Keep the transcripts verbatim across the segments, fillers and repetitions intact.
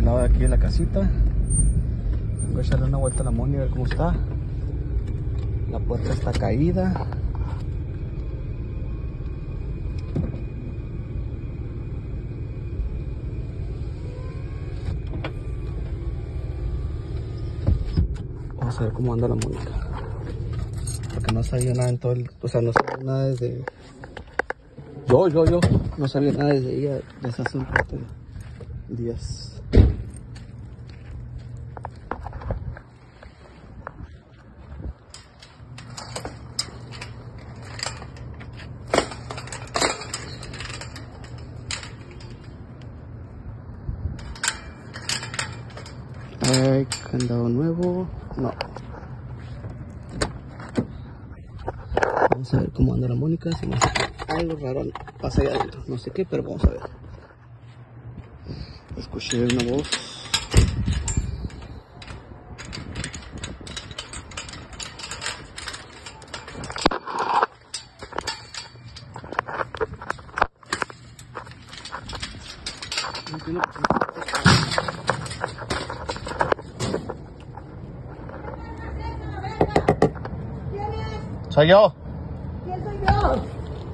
el lado de aquí de la casita. Voy a echarle una vuelta a la Moni a ver cómo está. La puerta está caída. Vamos a ver cómo anda la Mónica. Porque no sabía nada en todo el... O sea, no sabía nada desde... Yo, yo, yo. No sabía nada desde ella, desde hace un rato de días. Ay, candado nuevo. No. Vamos a ver cómo anda la Mónica. Si no, algo raro pasa allá adentro. No sé qué, pero vamos a ver. Escuché una voz. No entiendo por qué. Soy yo. ¿Quién soy yo?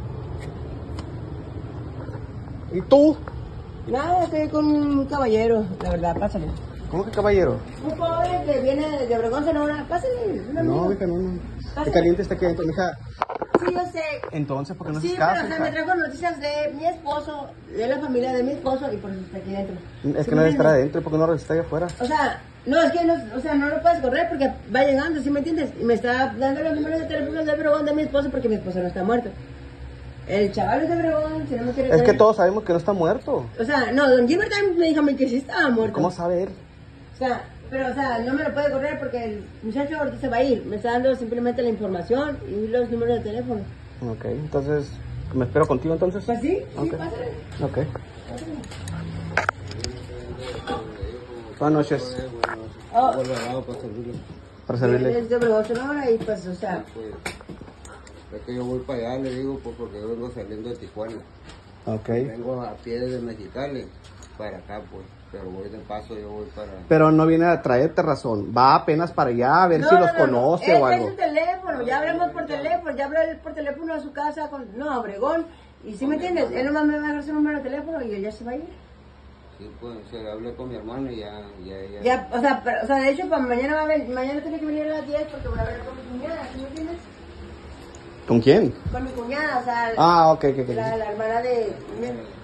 ¿Y tú? Nada, estoy con un caballero, la verdad, pásale. ¿Cómo que caballero? Un pobre que viene de Obregón, Sonora, pásale. Un amigo. No, hija, no, no. Pásale. Qué caliente está aquí adentro, mija. Sí, yo sé. Entonces, ¿por qué no Sí, haces pero caso? o sea, me trajo noticias de mi esposo, de la familia de mi esposo y por eso está aquí dentro. Es ¿Sí que no debe me estar entiendes? adentro, ¿por qué no está ahí afuera? O sea, no, es que no, o sea, no lo puedes correr porque va llegando, ¿sí me entiendes? Y me está dando los números de teléfono de Obregón de mi esposo porque mi esposo no está muerto. El chaval es de Obregón, si no me quiere Es que creer. todos sabemos que no está muerto. O sea, no, don Gilbert también me dijo a mí que sí estaba muerto. ¿Cómo sabe él? O sea, pero o sea, no me lo puede correr porque el muchacho ahorita se va a ir. Me está dando simplemente la información y los números de teléfono. Ok, entonces, ¿me espero contigo entonces? Pues sí, sí, Ok. pásale. Ok. Buenas noches. Oh, Para servirle. es de Obregón, Sonora y pues, o sea, Es que yo voy para allá, le digo, pues porque yo vengo saliendo de Tijuana. Ok. Vengo a pie desde Mexicali para acá, pues. Pero voy de paso, yo voy para... Pero no viene a traerte razón. Va apenas para allá a ver no, si no, los no, no. conoce Él o trae algo. su teléfono, ya hablamos por teléfono, ya hablé por teléfono a su casa con, no, a Obregón. Y si me entiendes, él nomás me va a dejar su número de teléfono y él ya se va a ir. Sí, pues, o sea, hablé con mi hermano y ya, ya, ya... Ya, o sea, pero, o sea, de hecho, para mañana va a venir, mañana tiene que venir a las diez porque voy a hablar con mi cuñada, ¿sí me entiendes? ¿Con quién? Con mi cuñada, o sea, Ah, ok, ok, ok. la, la hermana de...